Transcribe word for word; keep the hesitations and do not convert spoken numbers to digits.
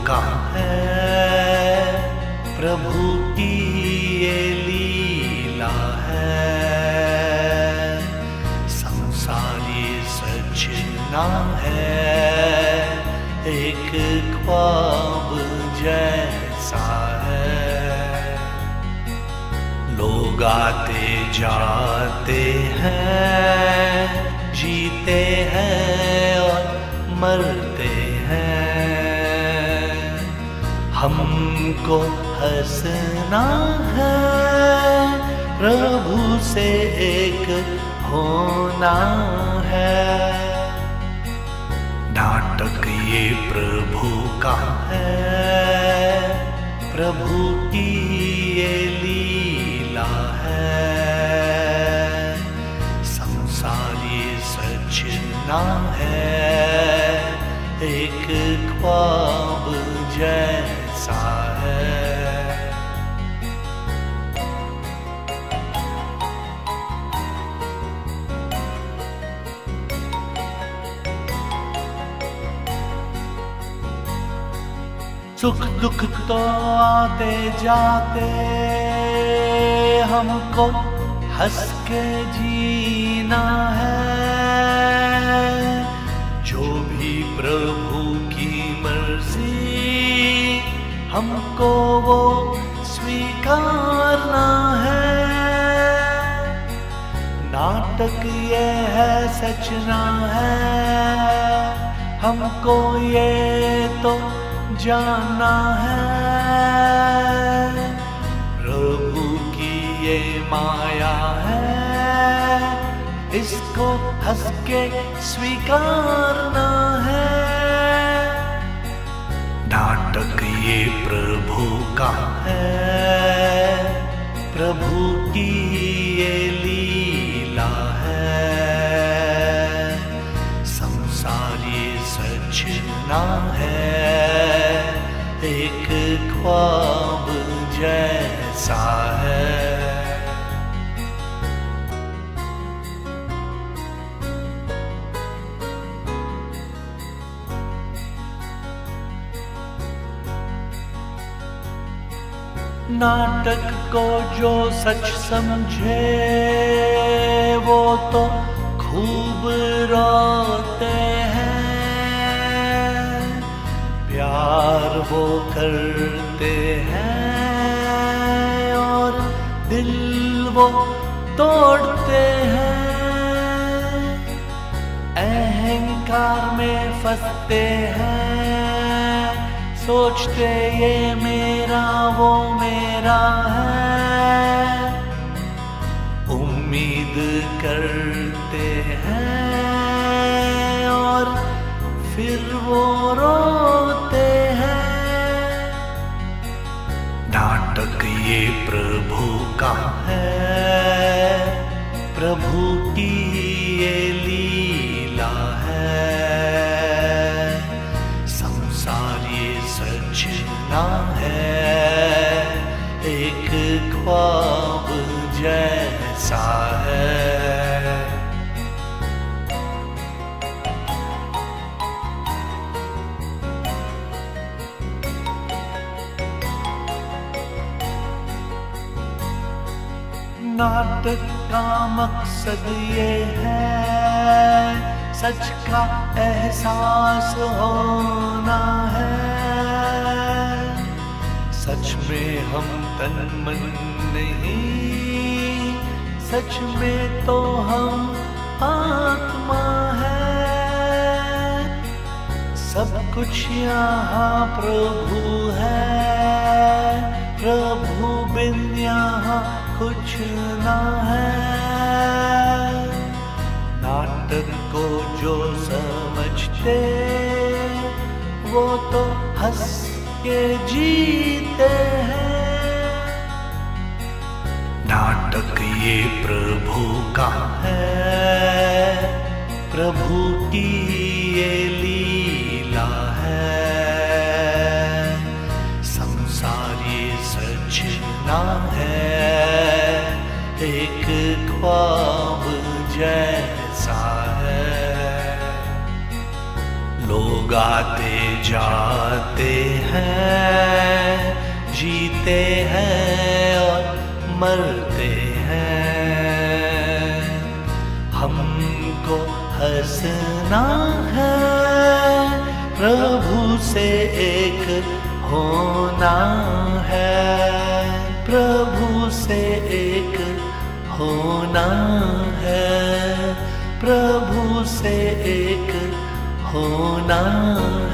का है, प्रभु की ये लीला है। संसार ये सच ना है, एक ख्वाब जैसा है। लोग आते जाते हैं, जीते हैं और मरते हैं। हमको हंसना है, प्रभु से एक होना है। नाटक ये प्रभु का है, प्रभु की ये लीला है। संसार ये सच ना है, एक ख्वाब जैसा है। सुख दुख तो आते जाते, हमको हंस के जीना है। जो भी प्रभु की मर्जी, हमको वो स्वीकारना है। नाटक ये है सच ना है, हमको ये तो जाना है। प्रभु की ये माया है, इसको हंस के स्वीकारना है। नाटक ये प्रभु का है, प्रभु की ये लीला है। संसार ये सच ना है, एक ख्वाब जैसा है। नाटक को जो सच समझे, वो तो खूब रोते हैं। प्यार वो करते हैं और दिल वो तोड़ते हैं। अहंकार में फंसते हैं, सोचते ये मेरा वो मेरा है। उम्मीद करते हैं और फिर वो रोते हैं। नाटक ये प्रभु का है, प्रभु की ये लीला है। संसार ये सच ना है, एक ख्वाब जैसा है। नाटक का मकसद ये है, सच का एहसास होना है। सच में हम तन मन नहीं, सच में तो हम आत्मा है। सब कुछ यहाँ प्रभु है, प्रभु बिन यहाँ कुछ ना है। नाटक को जो समझते, वो तो हंस के जीते हैं। नाटक ये प्रभु का है, प्रभु की ये लीला है। संसार ये सच ना है, एक ख्वाब जैसा है। लोग आते जाते हैं, जीते हैं और मरते हैं। हमको हंसना है, प्रभु से एक होना है, प्रभु से एक होना है, प्रभु से एक होना